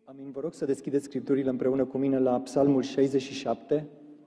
Amin. Vă rog să deschideți Scripturile împreună cu mine la Psalmul 67.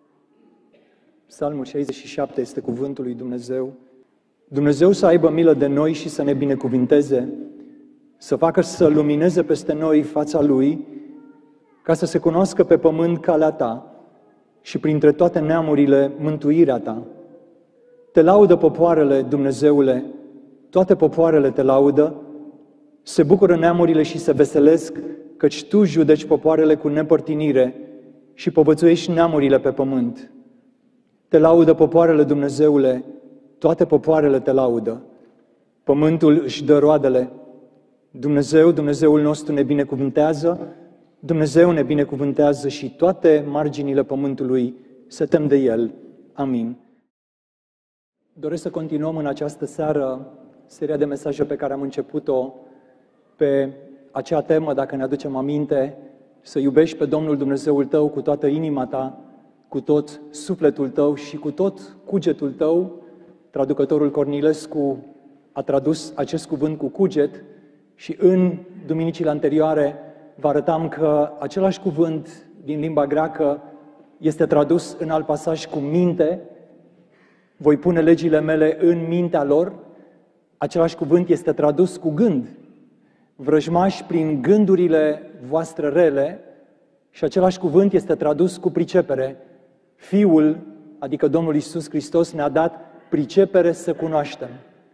Psalmul 67 este cuvântul lui Dumnezeu. Dumnezeu să aibă milă de noi și să ne binecuvinteze, să facă să lumineze peste noi fața Lui, ca să se cunoască pe pământ calea Ta și printre toate neamurile mântuirea Ta. Te laudă popoarele, Dumnezeule, toate popoarele Te laudă, se bucură neamurile și se veselesc, căci Tu judeci popoarele cu nepărtinire și povățuiești neamurile pe pământ. Te laudă popoarele, Dumnezeule, toate popoarele Te laudă. Pământul își dă roadele. Dumnezeu, Dumnezeul nostru ne binecuvântează, Dumnezeu ne binecuvântează și toate marginile pământului se tem de El. Amin. Doresc să continuăm în această seară seria de mesaje pe care am început-o pe acea temă, dacă ne aducem aminte, să iubești pe Domnul Dumnezeul tău cu toată inima ta, cu tot sufletul tău și cu tot cugetul tău. Traducătorul Cornilescu a tradus acest cuvânt cu cuget și în duminicile anterioare vă arătam că același cuvânt din limba greacă este tradus în alt pasaj cu minte. Voi pune legile mele în mintea lor. Același cuvânt este tradus cu gând. Vrăjmași prin gândurile voastre rele, și același cuvânt este tradus cu pricepere. Fiul, adică Domnul Iisus Hristos, ne-a dat pricepere să cunoaștem.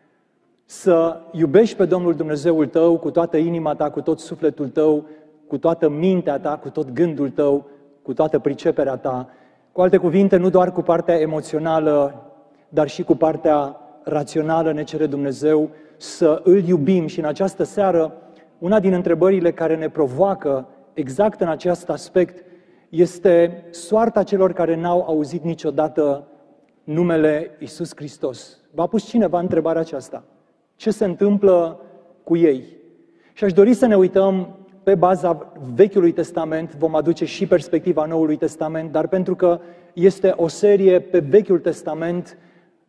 Să iubești pe Domnul Dumnezeul tău cu toată inima ta, cu tot sufletul tău, cu toată mintea ta, cu tot gândul tău, cu toată priceperea ta. Cu alte cuvinte, nu doar cu partea emoțională, dar și cu partea rațională ne cere Dumnezeu să îl iubim. Și în această seară, una din întrebările care ne provoacă exact în acest aspect este soarta celor care n-au auzit niciodată numele Iisus Hristos. V-a pus cineva întrebarea aceasta? Ce se întâmplă cu ei? Și aș dori să ne uităm pe baza Vechiului Testament, vom aduce și perspectiva Noului Testament, dar pentru că este o serie pe Vechiul Testament,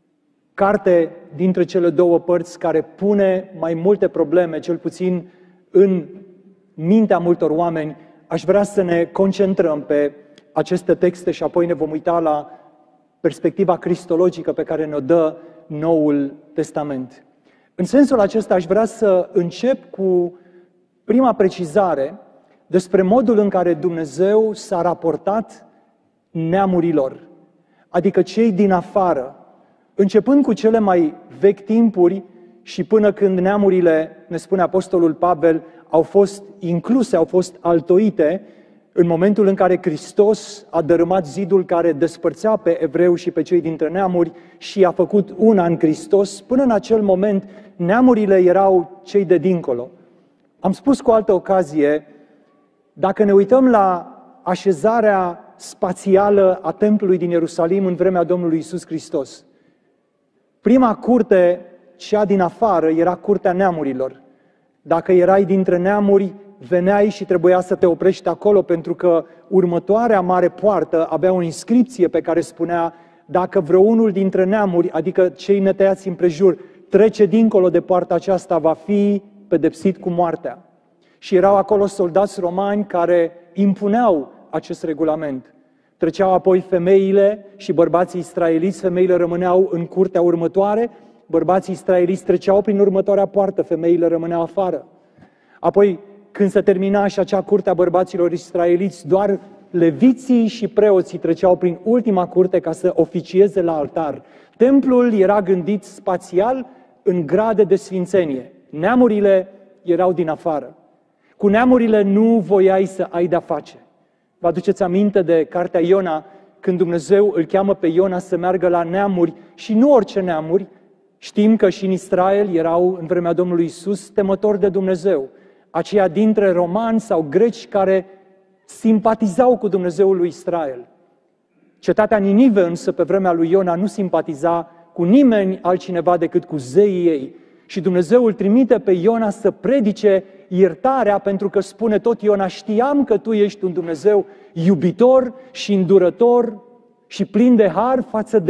carte dintre cele două părți care pune mai multe probleme, cel puțin în mintea multor oameni, aș vrea să ne concentrăm pe aceste texte și apoi ne vom uita la perspectiva cristologică pe care ne-o dă Noul Testament. În sensul acesta aș vrea să încep cu prima precizare despre modul în care Dumnezeu s-a raportat neamurilor, adică cei din afară, începând cu cele mai vechi timpuri și până când neamurile, ne spune Apostolul Pavel, au fost incluse, au fost altoite, în momentul în care Hristos a dărâmat zidul care despărțea pe evreu și pe cei dintre neamuri și a făcut una în Hristos, până în acel moment neamurile erau cei de dincolo. Am spus cu altă ocazie, dacă ne uităm la așezarea spațială a templului din Ierusalim în vremea Domnului Iisus Hristos, prima curte, cea din afară, era curtea neamurilor. Dacă erai dintre neamuri, veneai și trebuia să te oprești acolo, pentru că următoarea mare poartă avea o inscripție pe care spunea: dacă vreunul dintre neamuri, adică cei netăiați împrejur, trece dincolo de poarta aceasta, va fi pedepsit cu moartea. Și erau acolo soldați romani care impuneau acest regulament. Treceau apoi femeile și bărbații israeliți, femeile rămâneau în curtea următoare, bărbații israeliți treceau prin următoarea poartă, femeile rămâneau afară. Apoi, când se termina și acea curte a bărbaților israeliți, doar leviții și preoții treceau prin ultima curte ca să oficieze la altar. Templul era gândit spațial în grade de sfințenie. Neamurile erau din afară. Cu neamurile nu voiai să ai de-a face. Vă aduceți aminte de cartea Iona, când Dumnezeu îl cheamă pe Iona să meargă la neamuri și nu orice neamuri. Știm că și în Israel erau, în vremea Domnului Iisus, temători de Dumnezeu. Aceia dintre romani sau greci care simpatizau cu Dumnezeul lui Israel. Cetatea Ninive însă, pe vremea lui Iona, nu simpatiza cu nimeni altcineva decât cu zeii ei. Și Dumnezeu îl trimite pe Iona să predice iertarea, pentru că spune tot Iona: știam că tu ești un Dumnezeu iubitor și îndurător și plin de har față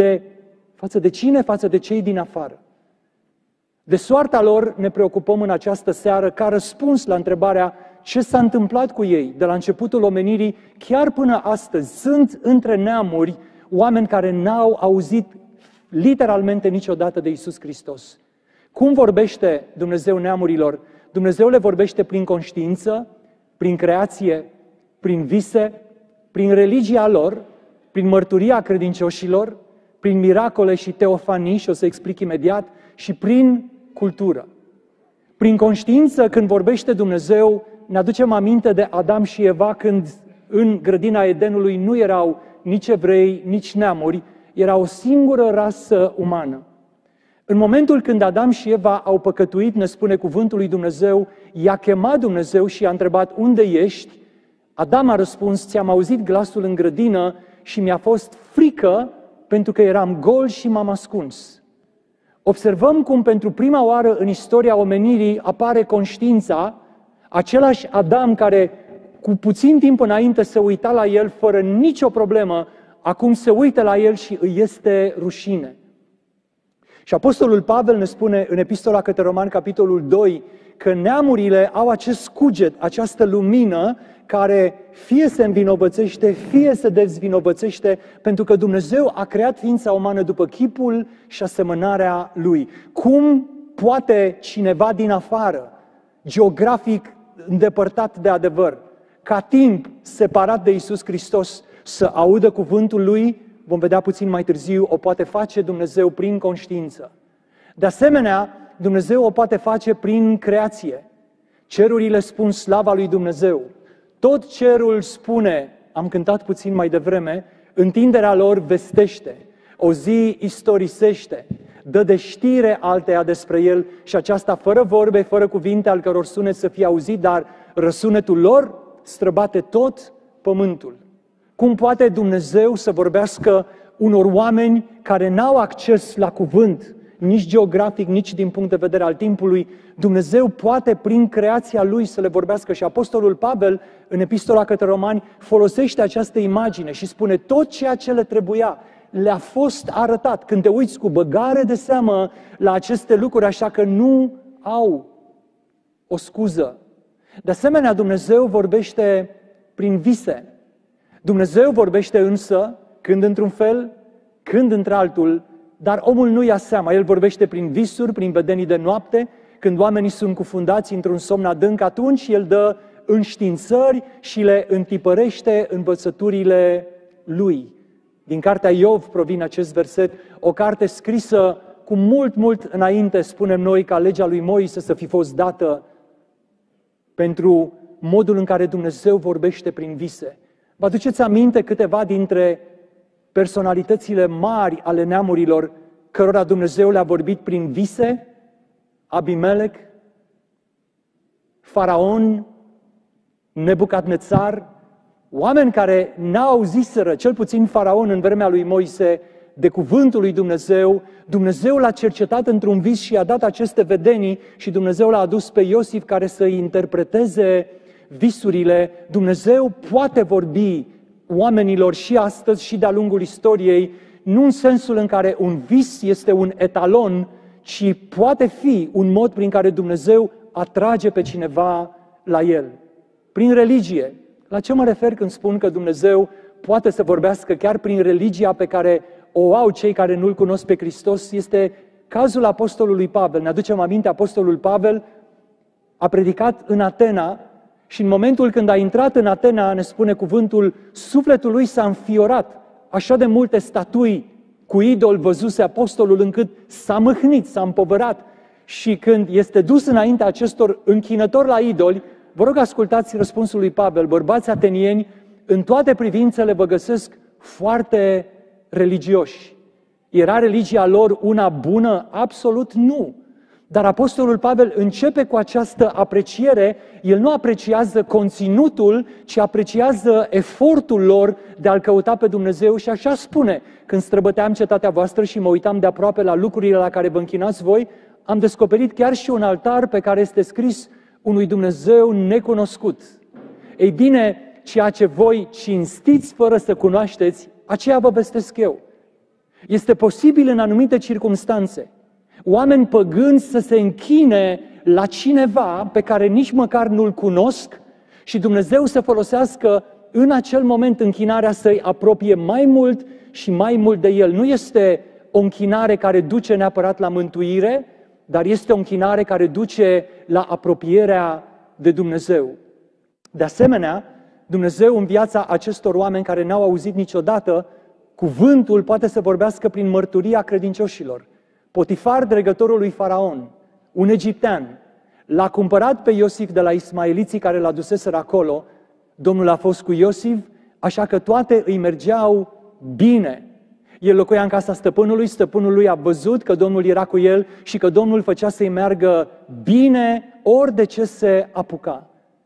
de cine? Față de cei din afară. De soarta lor ne preocupăm în această seară ca răspuns la întrebarea ce s-a întâmplat cu ei de la începutul omenirii chiar până astăzi. Sunt între neamuri oameni care n-au auzit literalmente niciodată de Iisus Hristos. Cum vorbește Dumnezeu neamurilor? Dumnezeu le vorbește prin conștiință, prin creație, prin vise, prin religia lor, prin mărturia credincioșilor, prin miracole și teofanii, și o să explic imediat, și prin cultură. Prin conștiință, când vorbește Dumnezeu, ne aducem aminte de Adam și Eva când în grădina Edenului nu erau nici evrei, nici neamuri, era o singură rasă umană. În momentul când Adam și Eva au păcătuit, ne spune cuvântul lui Dumnezeu, i-a chemat Dumnezeu și i-a întrebat, unde ești? Adam a răspuns, ți-am auzit glasul în grădină și mi-a fost frică pentru că eram gol și m-am ascuns. Observăm cum pentru prima oară în istoria omenirii apare conștiința, același Adam care cu puțin timp înainte se uita la el fără nicio problemă, acum se uită la el și îi este rușine. Și Apostolul Pavel ne spune în Epistola către Romani, capitolul 2, că neamurile au acest cuget, această lumină care fie se învinovățește, fie se dezvinovățește, pentru că Dumnezeu a creat ființa umană după chipul și asemănarea Lui. Cum poate cineva din afară, geografic îndepărtat de adevăr, ca timp separat de Iisus Hristos, să audă cuvântul Lui? Vom vedea puțin mai târziu, o poate face Dumnezeu prin conștiință. De asemenea, Dumnezeu o poate face prin creație. Cerurile spun slava lui Dumnezeu. Tot cerul spune, am cântat puțin mai devreme, întinderea lor vestește, o zi istorisește, dă de știre alteia despre el și aceasta fără vorbe, fără cuvinte al căror sunet să fie auzit, dar răsunetul lor străbate tot pământul. Cum poate Dumnezeu să vorbească unor oameni care n-au acces la cuvânt, nici geografic, nici din punct de vedere al timpului? Dumnezeu poate prin creația Lui să le vorbească și Apostolul Pavel, în Epistola către Romani, folosește această imagine și spune tot ceea ce le trebuia le-a fost arătat. Când te uiți cu băgare de seamă la aceste lucruri, așa că nu au o scuză. De asemenea, Dumnezeu vorbește prin vise. Dumnezeu vorbește însă, când într-un fel, când într-altul, dar omul nu ia seama. El vorbește prin visuri, prin vedenii de noapte, când oamenii sunt cufundați într-un somn adânc, atunci El dă înștiințări și le întipărește învățăturile Lui. Din cartea Iov provine acest verset, o carte scrisă cu mult înainte, spunem noi, ca legea lui Moise să fi fost dată, pentru modul în care Dumnezeu vorbește prin vise. Vă aduceți aminte câteva dintre personalitățile mari ale neamurilor cărora Dumnezeu le-a vorbit prin vise? Abimelec, Faraon, Nebucadnețar, oameni care n-au auziseră, cel puțin Faraon în vremea lui Moise, de cuvântul lui Dumnezeu. Dumnezeu l-a cercetat într-un vis și i-a dat aceste vedenii și Dumnezeu l-a adus pe Iosif care să-i interpreteze visurile. Dumnezeu poate vorbi oamenilor și astăzi și de-a lungul istoriei, nu în sensul în care un vis este un etalon, ci poate fi un mod prin care Dumnezeu atrage pe cineva la El. Prin religie. La ce mă refer când spun că Dumnezeu poate să vorbească chiar prin religia pe care o au cei care nu-L cunosc pe Hristos? Este cazul apostolului Pavel. Ne aducem aminte, apostolul Pavel a predicat în Atena și în momentul când a intrat în Atena, ne spune cuvântul, sufletul lui s-a înfiorat. Așa de multe statui cu idol văzuse apostolul încât s-a mâhnit, s-a împovărat. Și când este dus înaintea acestor închinători la idoli, vă rog ascultați răspunsul lui Pavel, bărbați atenieni, în toate privințele vă găsesc foarte religioși. Era religia lor una bună? Absolut nu. Dar apostolul Pavel începe cu această apreciere, el nu apreciază conținutul, ci apreciază efortul lor de a-L căuta pe Dumnezeu și așa spune, când străbăteam cetatea voastră și mă uitam de aproape la lucrurile la care vă închinați voi, am descoperit chiar și un altar pe care este scris unui Dumnezeu necunoscut. Ei bine, ceea ce voi cinstiți fără să cunoașteți, aceea vă vestesc eu. Este posibil în anumite circumstanțe oameni păgâni să se închine la cineva pe care nici măcar nu-L cunosc și Dumnezeu să folosească în acel moment închinarea să-i apropie mai mult și mai mult de El. Nu este o închinare care duce neapărat la mântuire, dar este o închinare care duce la apropierea de Dumnezeu. De asemenea, Dumnezeu în viața acestor oameni care n-au auzit niciodată, cuvântul poate să vorbească prin mărturia credincioșilor. Potifar, dregătorul lui Faraon, un egiptean, l-a cumpărat pe Iosif de la ismaeliții care l-a duseseră acolo. Domnul a fost cu Iosif, așa că toate îi mergeau bine. El locuia în casa stăpânului, stăpânul lui a văzut că Domnul era cu el și că Domnul făcea să-i meargă bine ori de ce se apuca.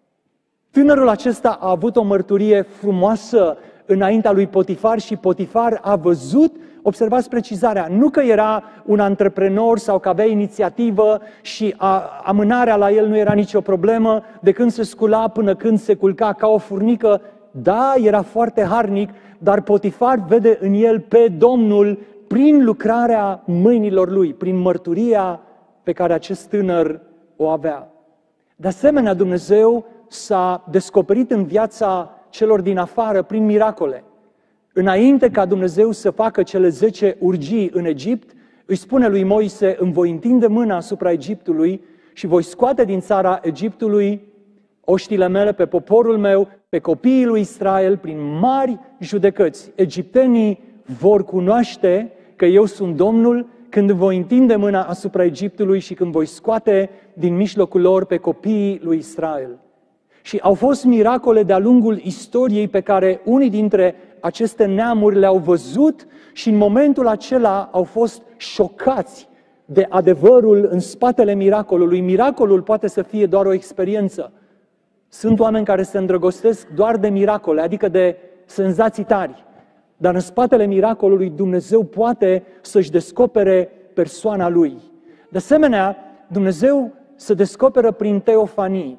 Tânărul acesta a avut o mărturie frumoasă înaintea lui Potifar și Potifar a văzut, observați precizarea, nu că era un antreprenor sau că avea inițiativă și amânarea la el nu era nicio problemă, de când se scula până când se culca ca o furnică. Da, era foarte harnic, dar Potifar vede în el pe Domnul prin lucrarea mâinilor lui, prin mărturia pe care acest tânăr o avea. De asemenea, Dumnezeu s-a descoperit în viața celor din afară prin miracole. Înainte ca Dumnezeu să facă cele 10 urgii în Egipt, îi spune lui Moise: îmi voi întinde mâna asupra Egiptului și voi scoate din țara Egiptului oștile mele pe poporul meu, pe copiii lui Israel, prin mari judecăți. Egiptenii vor cunoaște că eu sunt Domnul când voi întinde mâna asupra Egiptului și când voi scoate din mijlocul lor pe copiii lui Israel. Și au fost miracole de-a lungul istoriei pe care unii dintre aceste neamuri le-au văzut și în momentul acela au fost șocați de adevărul în spatele miracolului. Miracolul poate să fie doar o experiență. Sunt oameni care se îndrăgostesc doar de miracole, adică de senzații tari. Dar în spatele miracolului Dumnezeu poate să-și descopere persoana Lui. De asemenea, Dumnezeu se descoperă prin teofanii.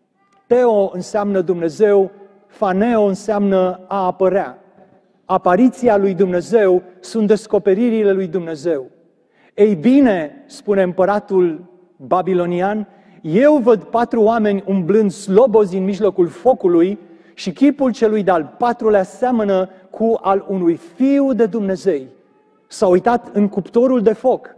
Teo înseamnă Dumnezeu, faneo înseamnă a apărea. Apariția lui Dumnezeu sunt descoperirile lui Dumnezeu. Ei bine, spune împăratul babilonian, eu văd 4 oameni umblând slobozi în mijlocul focului și chipul celui de-al 4-lea seamănă cu al unui fiu de Dumnezei. S-a uitat în cuptorul de foc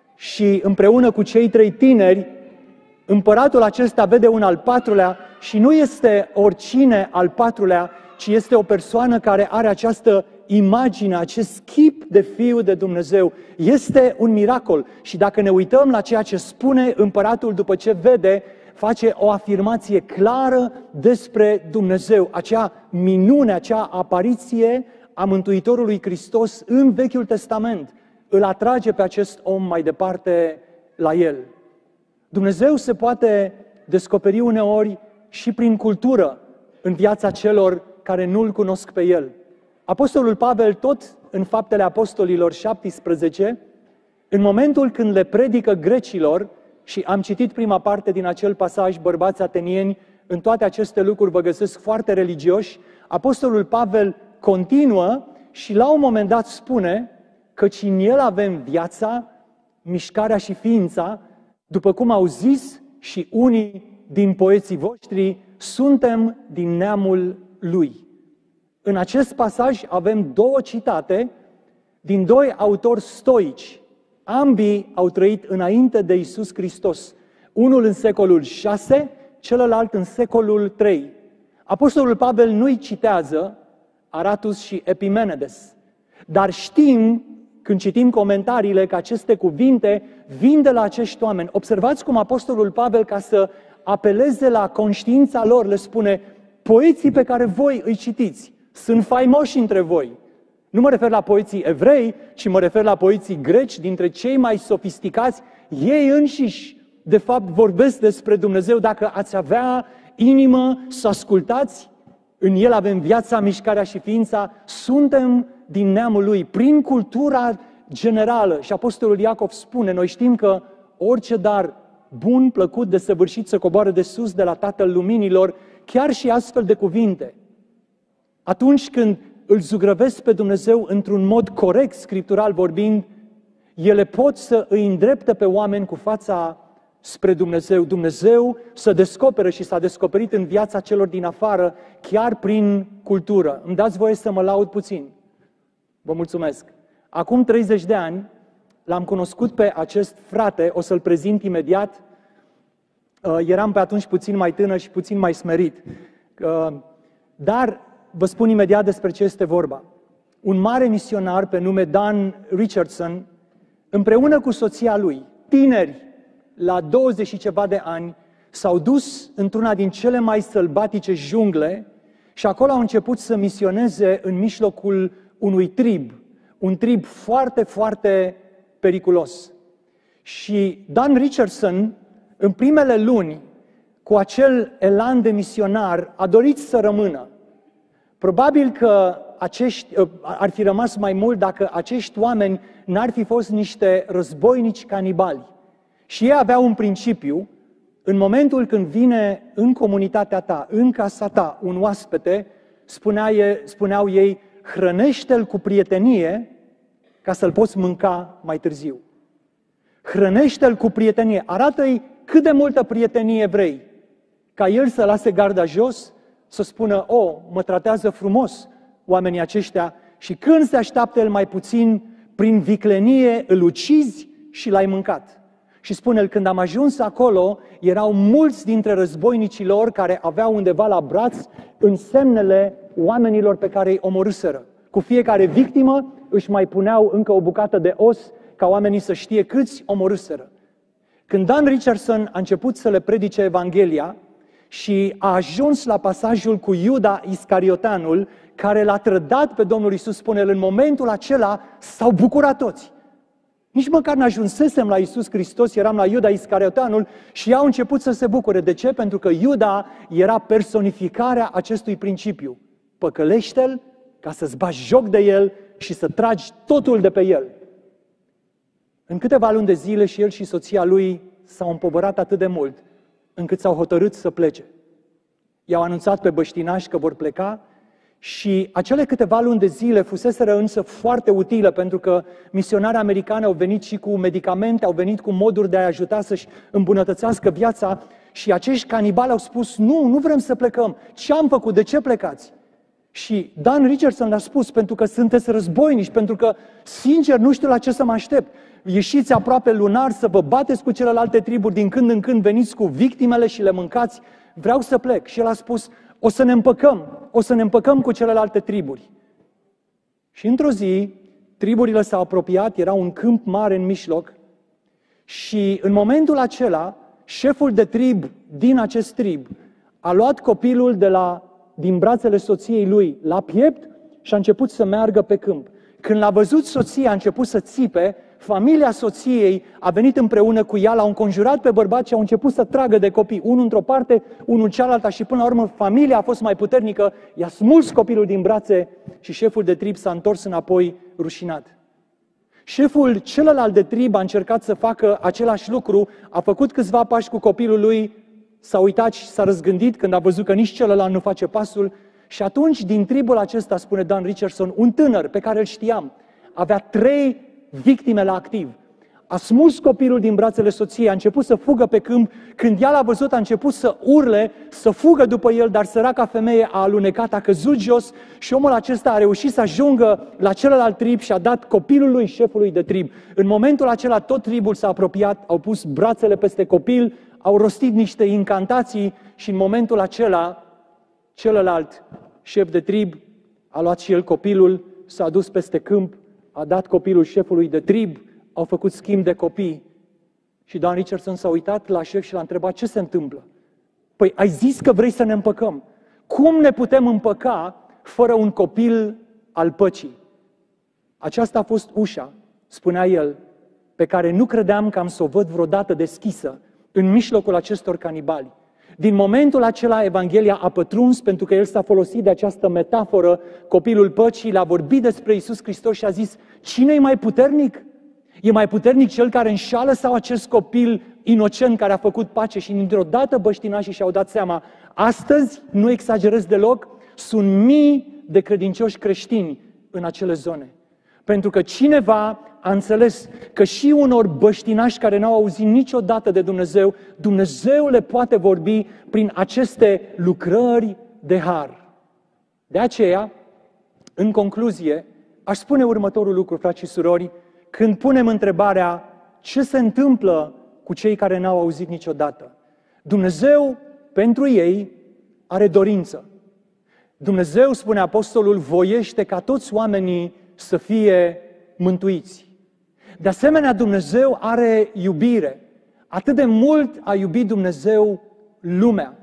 și împreună cu cei 3 tineri, împăratul acesta vede un al 4-lea și nu este oricine al 4-lea, ci este o persoană care are această imagine, acest chip de fiu de Dumnezeu. Este un miracol și dacă ne uităm la ceea ce spune împăratul după ce vede, face o afirmație clară despre Dumnezeu. Acea minune, acea apariție a Mântuitorului Hristos în Vechiul Testament îl atrage pe acest om mai departe la el. Dumnezeu se poate descoperi uneori și prin cultură în viața celor care nu-L cunosc pe El. Apostolul Pavel, tot în Faptele Apostolilor 17, în momentul când le predică grecilor, și am citit prima parte din acel pasaj, bărbați atenieni, în toate aceste lucruri vă găsesc foarte religioși, Apostolul Pavel continuă și la un moment dat spune căci în El avem viața, mișcarea și ființa, după cum au zis și unii din poeții voștri, suntem din neamul Lui. În acest pasaj avem 2 citate din 2 autori stoici. Ambii au trăit înainte de Iisus Hristos. Unul în secolul 6, celălalt în secolul 3. Apostolul Pavel nu-i citează Aratus și Epimenedes, dar știm, când citim comentariile, că aceste cuvinte vin de la acești oameni. Observați cum Apostolul Pavel, ca să apeleze la conștiința lor, le spune: poeții pe care voi îi citiți sunt faimoși între voi. Nu mă refer la poeții evrei, ci mă refer la poeții greci, dintre cei mai sofisticați. Ei înșiși, de fapt, vorbesc despre Dumnezeu. Dacă ați avea inimă să ascultați, în El avem viața, mișcarea și ființa, suntem din neamul Lui, prin cultura generală. Și Apostolul Iacov spune, noi știm că orice dar bun, plăcut, desăvârșit se coboară de sus de la Tatăl Luminilor, chiar și astfel de cuvinte. Atunci când îl zugrăvesc pe Dumnezeu într-un mod corect, scriptural vorbind, ele pot să îi îndrepte pe oameni cu fața spre Dumnezeu. Dumnezeu se descoperă și s-a descoperit în viața celor din afară, chiar prin cultură. Îmi dați voie să mă laud puțin. Vă mulțumesc. Acum 30 de ani l-am cunoscut pe acest frate, o să-l prezint imediat. Eram pe atunci puțin mai tânăr și puțin mai smerit. Dar vă spun imediat despre ce este vorba. Un mare misionar pe nume Dan Richardson, împreună cu soția lui, tineri, la 20 și ceva de ani, s-au dus într-una din cele mai sălbatice jungle și acolo au început să misioneze în mijlocul unui trib, un trib foarte, foarte periculos. Și Dan Richardson, în primele luni, cu acel elan de misionar, a dorit să rămână. Probabil că ar fi rămas mai mult dacă acești oameni n-ar fi fost niște războinici canibali. Și ei aveau un principiu: în momentul când vine în comunitatea ta, în casa ta, un oaspete, spuneau ei, hrănește-l cu prietenie ca să-l poți mânca mai târziu. Hrănește-l cu prietenie, arată-i cât de multă prietenie vrei, ca el să lase garda jos, să spună, mă tratează frumos oamenii aceștia, și când se așteaptă el mai puțin, prin viclenie îl ucizi și l-ai mâncat. Și spune-l, când am ajuns acolo, erau mulți dintre războinicii lor care aveau undeva la braț însemnele oamenilor pe care îi omorâseră. Cu fiecare victimă își mai puneau încă o bucată de os ca oamenii să știe câți omorâseră. Când Dan Richardson a început să le predice Evanghelia și a ajuns la pasajul cu Iuda Iscarioteanul, care l-a trădat pe Domnul Iisus, spune el, în momentul acela s-au bucurat toți. Nici măcar n-ajunsesem la Iisus Hristos, eram la Iuda Iscarioteanul și ei au început să se bucure. De ce? Pentru că Iuda era personificarea acestui principiu. Păcălește-l ca să-ți bagi joc de el și să tragi totul de pe el. În câteva luni de zile și el și soția lui s-au împovărat atât de mult încât s-au hotărât să plece. I-au anunțat pe băștinași că vor pleca și acele câteva luni de zile fuseseră însă foarte utile, pentru că misionarii americani au venit și cu medicamente, au venit cu moduri de a ajuta să-și îmbunătățească viața și acești canibali au spus, nu vrem să plecăm. Ce am făcut? De ce plecați? Și Dan Richardson le-a spus, pentru că sunteți războinici, pentru că, sincer, nu știu la ce să mă aștept. Ieșiți aproape lunar să vă bateți cu celelalte triburi, din când în când veniți cu victimele și le mâncați. Vreau să plec. Și el a spus, o să ne împăcăm cu celelalte triburi. Și într-o zi, triburile s-au apropiat, era un câmp mare în mijloc și în momentul acela, șeful de trib din acest trib a luat copilul din brațele soției lui la piept și a început să meargă pe câmp. Când l-a văzut soția, a început să țipe, familia soției a venit împreună cu ea, l-au înconjurat pe bărbat și au început să tragă de copii, unul într-o parte, unul în cealaltă, și până la urmă familia a fost mai puternică, i-a smuls copilul din brațe și șeful de trib s-a întors înapoi rușinat. Șeful celălalt de trib a încercat să facă același lucru, a făcut câțiva pași cu copilul lui, s-a uitat și s-a răzgândit când a văzut că nici celălalt nu face pasul și atunci din tribul acesta, spune Dan Richardson, un tânăr pe care îl știam, avea 3 victime la activ. A smuls copilul din brațele soției, a început să fugă pe câmp, când ea l-a văzut a început să urle, să fugă după el, dar săraca femeie a alunecat, a căzut jos și omul acesta a reușit să ajungă la celălalt trib și a dat copilului șefului de trib. În momentul acela tot tribul s-a apropiat, au pus brațele peste copil, au rostit niște incantații și în momentul acela celălalt șef de trib a luat și el copilul, s-a dus peste câmp, a dat copilul șefului de trib, au făcut schimb de copii. Și Dan Richardson s-a uitat la șef și l-a întrebat, ce se întâmplă? Păi ai zis că vrei să ne împăcăm. Cum ne putem împăca fără un copil al păcii? Aceasta a fost ușa, spunea el, pe care nu credeam că am să o văd vreodată deschisă în mijlocul acestor canibali. Din momentul acela, Evanghelia a pătruns, pentru că el s-a folosit de această metaforă, copilul păcii, l-a vorbit despre Iisus Hristos și a zis, cine e mai puternic? E mai puternic cel care înșală sau acest copil inocent care a făcut pace? Și dintr-o dată băștinașii și-au dat seama, astăzi, nu exagerez deloc, sunt mii de credincioși creștini în acele zone. Pentru că cineva a înțeles că și unor băștinași care n-au auzit niciodată de Dumnezeu, Dumnezeu le poate vorbi prin aceste lucrări de har. De aceea, în concluzie, aș spune următorul lucru, frați și surori, când punem întrebarea ce se întâmplă cu cei care n-au auzit niciodată. Dumnezeu, pentru ei, are dorință. Dumnezeu, spune apostolul, voiește ca toți oamenii să fie mântuiți. De asemenea, Dumnezeu are iubire. Atât de mult a iubit Dumnezeu lumea.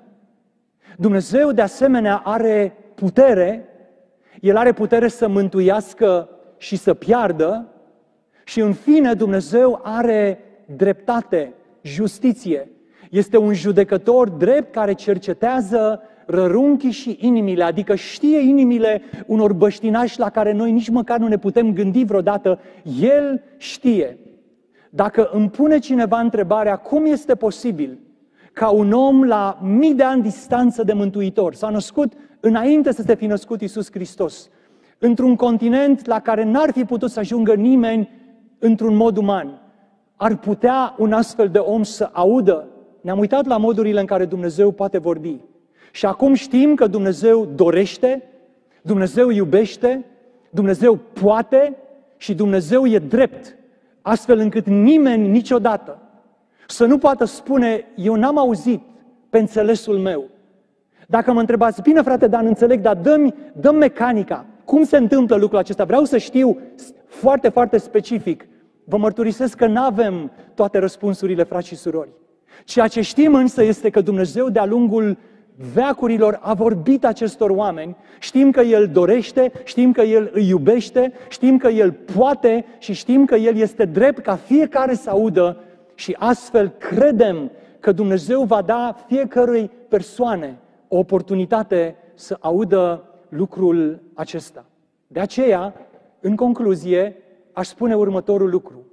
Dumnezeu, de asemenea, are putere. El are putere să mântuiască și să piardă. Și, în fine, Dumnezeu are dreptate, justiție. Este un judecător drept care cercetează rărunchii și inimile, adică știe inimile unor băștinași la care noi nici măcar nu ne putem gândi vreodată. El știe. Dacă îmi pune cineva întrebarea cum este posibil ca un om la mii de ani distanță de Mântuitor s-a născut înainte să se fi născut Iisus Hristos, într-un continent la care n-ar fi putut să ajungă nimeni într-un mod uman, ar putea un astfel de om să audă? Ne-am uitat la modurile în care Dumnezeu poate vorbi. Și acum știm că Dumnezeu dorește, Dumnezeu iubește, Dumnezeu poate și Dumnezeu e drept, astfel încât nimeni niciodată să nu poată spune, eu n-am auzit pe înțelesul meu. Dacă mă întrebați, bine frate Dan, înțeleg, dar dă-mi mecanica, cum se întâmplă lucrul acesta? Vreau să știu foarte, foarte specific. Vă mărturisesc că n-avem toate răspunsurile, frați și surori. Ceea ce știm însă este că Dumnezeu de-a lungul veacurilor a vorbit acestor oameni, știm că El dorește, știm că El îi iubește, știm că El poate și știm că El este drept ca fiecare să audă și astfel credem că Dumnezeu va da fiecărui persoane o oportunitate să audă lucrul acesta. De aceea, în concluzie, aș spune următorul lucru.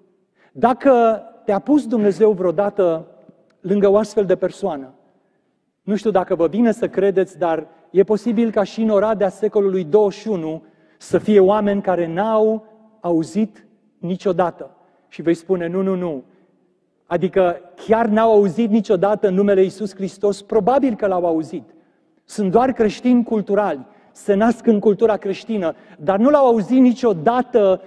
Dacă te-a pus Dumnezeu vreodată lângă o astfel de persoană, nu știu dacă vă vine să credeți, dar e posibil ca și în Oradea secolului 21 să fie oameni care n-au auzit niciodată. Și vei spune, nu. Adică chiar n-au auzit niciodată numele Iisus Hristos? Probabil că l-au auzit. Sunt doar creștini culturali, se nasc în cultura creștină, dar nu l-au auzit niciodată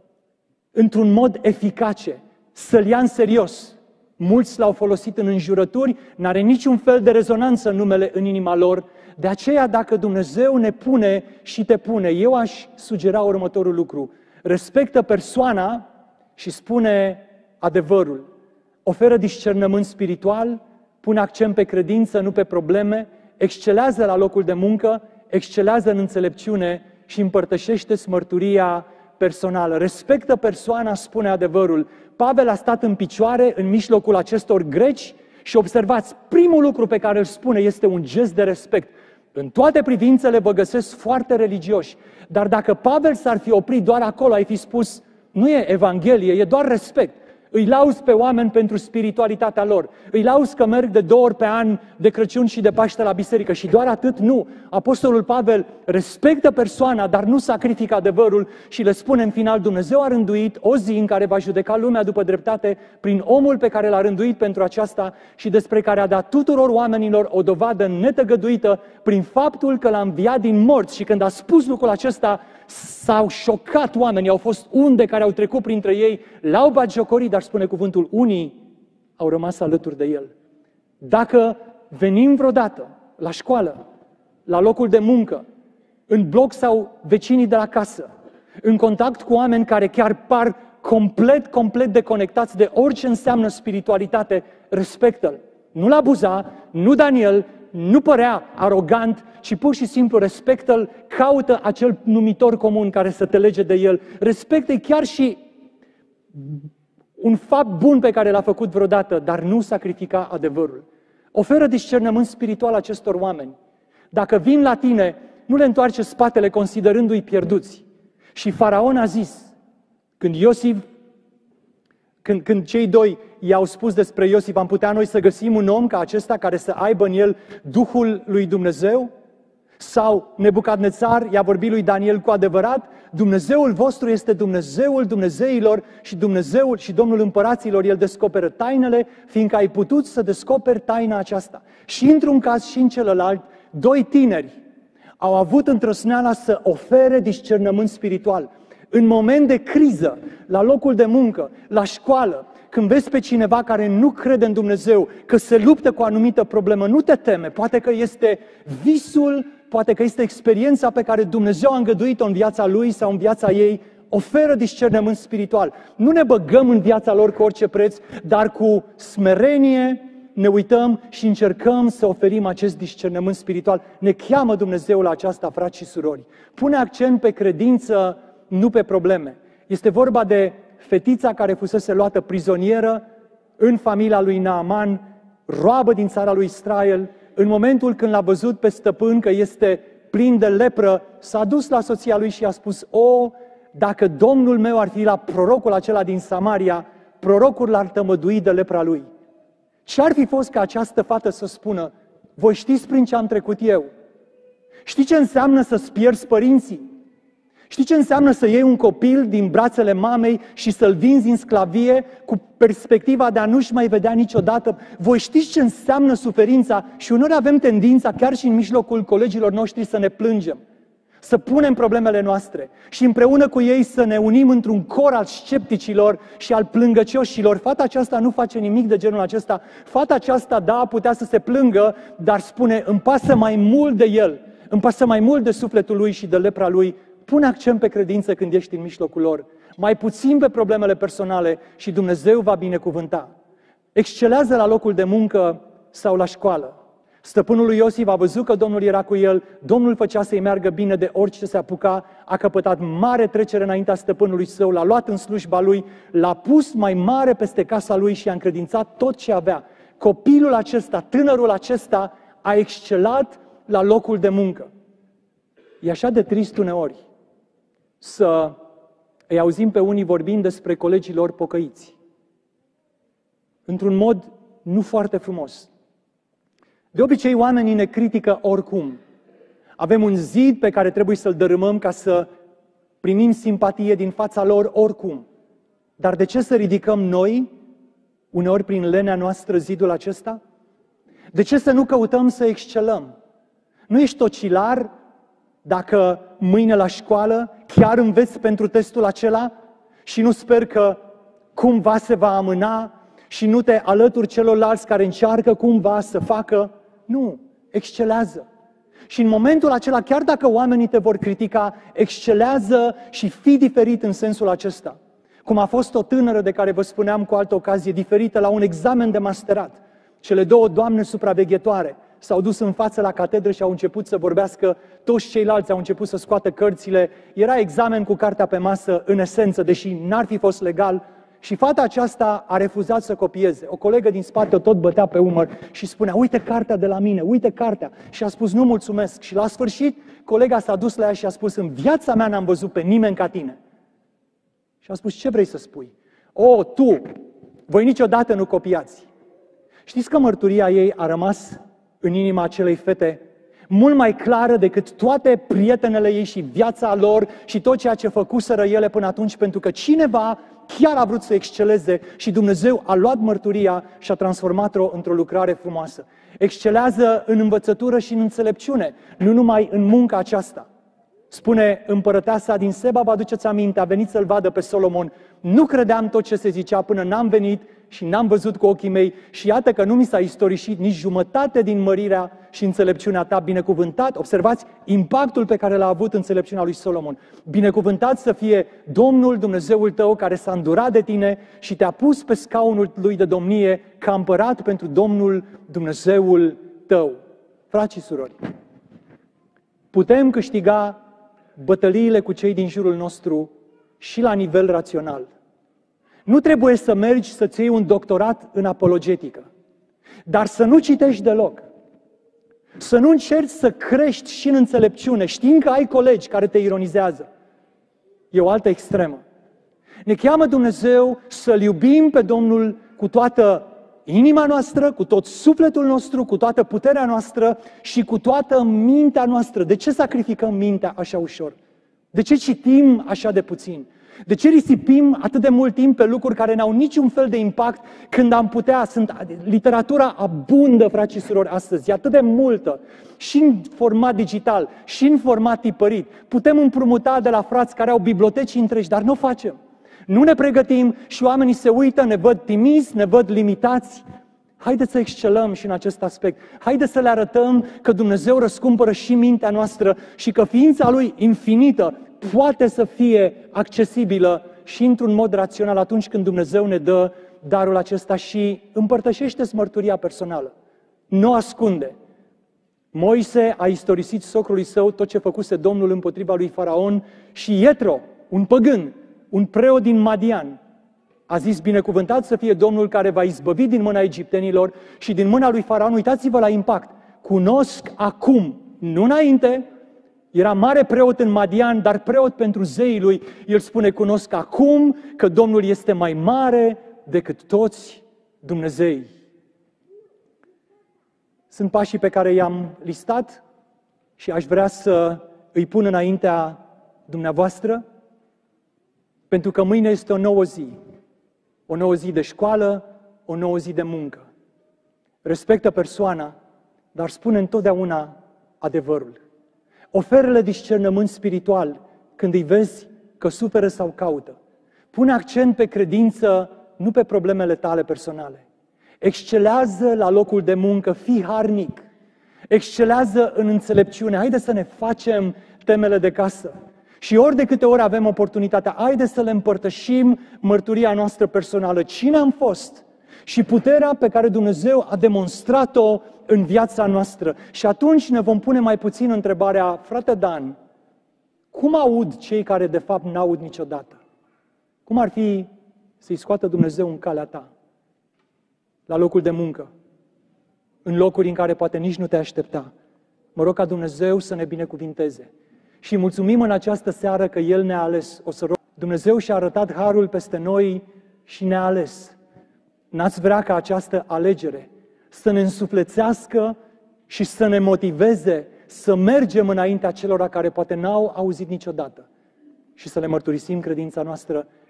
într-un mod eficace, să-l ia în serios. Mulți l-au folosit în înjurături, n-are niciun fel de rezonanță numele în inima lor. De aceea, dacă Dumnezeu ne pune și te pune, eu aș sugera următorul lucru. Respectă persoana și spune adevărul. Oferă discernământ spiritual, pune accent pe credință, nu pe probleme, excelează la locul de muncă, excelează în înțelepciune și împărtășește-ți mărturia personală. Respectă persoana, spune adevărul. Pavel a stat în picioare în mijlocul acestor greci și observați, primul lucru pe care îl spune este un gest de respect. În toate privințele vă găsesc foarte religioși, dar dacă Pavel s-ar fi oprit doar acolo, ai fi spus, nu e Evanghelie, e doar respect. Îi lauzi pe oameni pentru spiritualitatea lor. Îi lauzi că merg de 2 ori pe an de Crăciun și de Paște la biserică și doar atât? Nu. Apostolul Pavel respectă persoana, dar nu sacrifică adevărul și le spune în final, Dumnezeu a rânduit o zi în care va judeca lumea după dreptate prin omul pe care l-a rânduit pentru aceasta și despre care a dat tuturor oamenilor o dovadă netăgăduită prin faptul că l-a înviat din morți. Și când a spus lucrul acesta, s-au șocat oamenii, au fost unde care au trecut printre ei, l-au batjocorit, dar spune cuvântul, unii au rămas alături de el. Dacă venim vreodată la școală, la locul de muncă, în bloc sau vecinii de la casă, în contact cu oameni care chiar par complet deconectați de orice înseamnă spiritualitate, respectă-l. Nu-l abuza, nu Daniel, nu părea arogant, ci pur și simplu respectă-l, caută acel numitor comun care să te lege de el. Respectă-i chiar și un fapt bun pe care l-a făcut vreodată, dar nu sacrifica adevărul. Oferă discernământ spiritual acestor oameni. Dacă vin la tine, nu le întoarce spatele considerându-i pierduți. Și Faraon a zis, când cei doi i-au spus despre Iosif, am putea noi să găsim un om ca acesta care să aibă în el Duhul lui Dumnezeu? Sau Nebucadnețar i-a vorbit lui Daniel cu adevărat? Dumnezeul vostru este Dumnezeul Dumnezeilor și Dumnezeul și Domnul împăraților. El descoperă tainele, fiindcă ai putut să descoperi taina aceasta. Și într-un caz și în celălalt, doi tineri au avut îndrăzneala să ofere discernământ spiritual. În moment de criză, la locul de muncă, la școală, când vezi pe cineva care nu crede în Dumnezeu, că se luptă cu o anumită problemă, nu te teme. Poate că este visul, poate că este experiența pe care Dumnezeu a îngăduit-o în viața lui sau în viața ei. Oferă discernământ spiritual. Nu ne băgăm în viața lor cu orice preț, dar cu smerenie ne uităm și încercăm să oferim acest discernământ spiritual. Ne cheamă Dumnezeu la aceasta, frați și surori. Pune accent pe credință, nu pe probleme. Este vorba de fetița care fusese luată prizonieră în familia lui Naaman, roabă din țara lui Israel. În momentul când l-a văzut pe stăpân că este plin de lepră, s-a dus la soția lui și a spus: "O, dacă Domnul meu ar fi la prorocul acela din Samaria, prorocul l-ar tămădui de lepra lui." Ce ar fi fost ca această fată să spună: "Voi știți prin ce am trecut eu? Știți ce înseamnă să-ți pierzi părinții? Știți ce înseamnă să iei un copil din brațele mamei și să-l vinzi în sclavie cu perspectiva de a nu-și mai vedea niciodată? Voi știți ce înseamnă suferința?" Și uneori avem tendința, chiar și în mijlocul colegilor noștri, să ne plângem, să punem problemele noastre și împreună cu ei să ne unim într-un cor al scepticilor și al plângăcioșilor. Fata aceasta nu face nimic de genul acesta. Fata aceasta, da, putea să se plângă, dar spune: "Îmi pasă mai mult de el, îmi pasă mai mult de sufletul lui și de lepra lui." Pune accent pe credință când ești în mijlocul lor. Mai puțin pe problemele personale și Dumnezeu va binecuvânta. Excelează la locul de muncă sau la școală. Stăpânul lui Iosif a văzut că Domnul era cu el, Domnul făcea să-i meargă bine de orice se apuca, a căpătat mare trecere înaintea stăpânului său, l-a luat în slujba lui, l-a pus mai mare peste casa lui și a încredințat tot ce avea. Copilul acesta, tânărul acesta, a excelat la locul de muncă. E așa de trist uneori să îi auzim pe unii vorbind despre colegii lor pocăiți, într-un mod nu foarte frumos. De obicei, oamenii ne critică oricum. Avem un zid pe care trebuie să-l dărâmăm ca să primim simpatie din fața lor oricum. Dar de ce să ridicăm noi, uneori prin lenea noastră, zidul acesta? De ce să nu căutăm să excelăm? Nu ești ocilar dacă mâine la școală chiar înveți pentru testul acela și nu sper că cumva se va amâna și nu te alături celorlalți care încearcă cumva să facă? Nu, excelează. Și în momentul acela, chiar dacă oamenii te vor critica, excelează și fii diferit în sensul acesta. Cum a fost o tânără de care vă spuneam cu altă ocazie diferită la un examen de masterat. Cele două doamne supraveghetoare s-au dus în față la catedră și au început să vorbească, toți ceilalți au început să scoată cărțile. Era examen cu cartea pe masă, în esență, deși n-ar fi fost legal. Și fata aceasta a refuzat să copieze. O colegă din spate o tot bătea pe umăr și spunea: "Uite cartea de la mine, uite cartea." Și a spus: "Nu, mulțumesc." Și la sfârșit, colega s-a dus la ea și a spus: "În viața mea n-am văzut pe nimeni ca tine." Și a spus: "Ce vrei să spui?" "O, tu, voi niciodată nu copiați." Știți că mărturia ei a rămas în inima acelei fete mult mai clară decât toate prietenele ei și viața lor și tot ceea ce făcuseră ele până atunci, pentru că cineva chiar a vrut să exceleze și Dumnezeu a luat mărturia și a transformat-o într-o lucrare frumoasă. Excelează în învățătură și în înțelepciune, nu numai în munca aceasta. Spune împărăteasa din Seba, vă aduceți aminte, a venit să-l vadă pe Solomon. "Nu credeam tot ce se zicea până n-am venit și n-am văzut cu ochii mei și iată că nu mi s-a istorisit nici jumătate din mărirea și înțelepciunea ta." Binecuvântat, observați impactul pe care l-a avut înțelepciunea lui Solomon. Binecuvântat să fie Domnul Dumnezeul tău care s-a îndurat de tine și te-a pus pe scaunul lui de domnie ca împărat pentru Domnul Dumnezeul tău. Frați și surori, putem câștiga bătăliile cu cei din jurul nostru și la nivel rațional. Nu trebuie să mergi să-ți iei un doctorat în apologetică, dar să nu citești deloc. Să nu încerci să crești și în înțelepciune, știind că ai colegi care te ironizează. E o altă extremă. Ne cheamă Dumnezeu să-L iubim pe Domnul cu toată inima noastră, cu tot sufletul nostru, cu toată puterea noastră și cu toată mintea noastră. De ce sacrificăm mintea așa ușor? De ce citim așa de puțin? De ce risipim atât de mult timp pe lucruri care n-au niciun fel de impact când am putea? Literatura abundă, frați și surori, astăzi, e atât de multă, și în format digital, și în format tipărit. Putem împrumuta de la frați care au biblioteci întregi, dar nu o facem. Nu ne pregătim și oamenii se uită, ne văd timizi, ne văd limitați. Haideți să excelăm și în acest aspect. Haideți să le arătăm că Dumnezeu răscumpără și mintea noastră și că ființa Lui infinită poate să fie accesibilă și într-un mod rațional atunci când Dumnezeu ne dă darul acesta și împărtășește-ți mărturia personală. Nu ascunde. Moise a istorisit socrului său tot ce făcuse Domnul împotriva lui Faraon și Ietro, un păgân, un preot din Madian, a zis: binecuvântat să fie Domnul care va izbăvi din mâna egiptenilor și din mâna lui Faraon. Uitați-vă la impact. Cunosc acum, nu înainte. Era mare preot în Madian, dar preot pentru zeii lui. El spune: cunosc acum că Domnul este mai mare decât toți Dumnezeii. Sunt pașii pe care i-am listat și aș vrea să îi pun înaintea dumneavoastră, pentru că mâine este o nouă zi. O nouă zi de școală, o nouă zi de muncă. Respectă persoana, dar spune întotdeauna adevărul. Oferă-le discernământ spiritual când îi vezi că suferă sau caută. Pune accent pe credință, nu pe problemele tale personale. Excelează la locul de muncă, fii harnic. Excelează în înțelepciune. Haide să ne facem temele de casă. Și ori de câte ori avem oportunitatea, haide să le împărtășim mărturia noastră personală. Cine am fost? Și puterea pe care Dumnezeu a demonstrat-o în viața noastră. Și atunci ne vom pune mai puțin întrebarea: frate Dan, cum aud cei care de fapt n-aud niciodată? Cum ar fi să-i scoată Dumnezeu în calea ta? La locul de muncă, în locuri în care poate nici nu te aștepta. Mă rog ca Dumnezeu să ne binecuvinteze. Și mulțumim în această seară că El ne-a ales. O să rog, Dumnezeu și-a arătat harul peste noi și ne-a ales. N-ați vrea ca această alegere să ne însuflețească și să ne motiveze să mergem înaintea celor care poate n-au auzit niciodată și să le mărturisim credința noastră